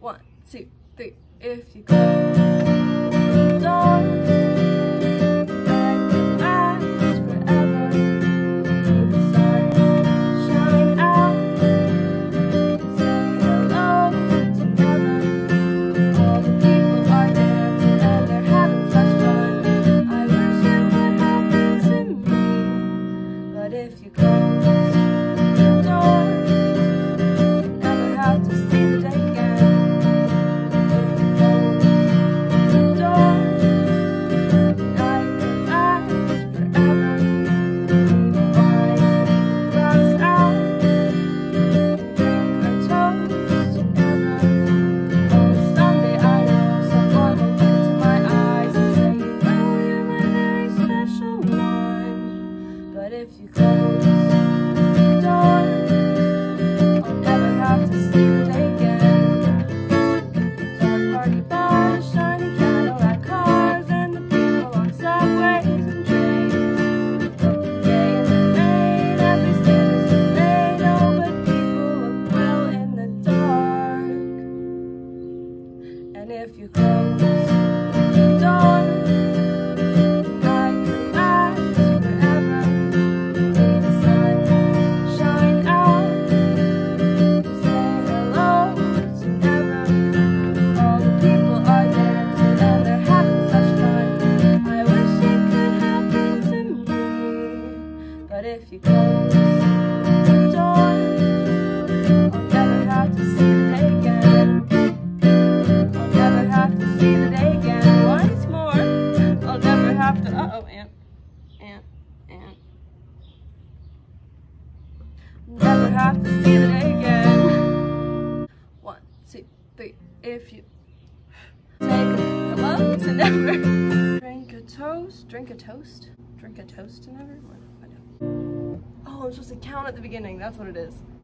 1, 2, 3. If you close the door, if you close the door, you never have to see the day again. If you close the door, night will last forever. Even wine runs out, drink our toast together. Oh, someday I know someone will look into my eyes and say, you know you're my very special one. But if you close the door, I'll never have to see the day again. Dark party bars, shiny Cadillac cars, and the people on subways and trains. Looking gay in the rain, every status is made. Oh, but people look well in the dark. And if you close the door, but if you close the door, I'll never have to see the day again. I'll never have to see the day again. Once more, I'll never have to. Uh-oh, Aunt. Never have to see the day again. 1, 2, 3. If you take a hello to never. Drink a toast. Drink a toast? Drink a toast to never? Oh, I'm supposed to count at the beginning. That's what it is.